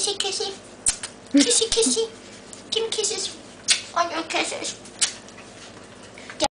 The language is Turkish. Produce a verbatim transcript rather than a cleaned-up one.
Kissy, kissy. Kissy, kissy. Give me kisses on your kisses.